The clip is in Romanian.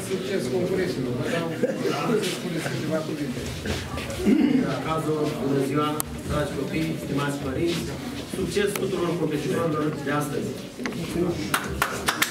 succes concurenților. Vă dau să spuneți câteva cuvinte. Cazul, bună ziua, dragi copii, stimați părinți, succes tuturor competitorilor de astăzi!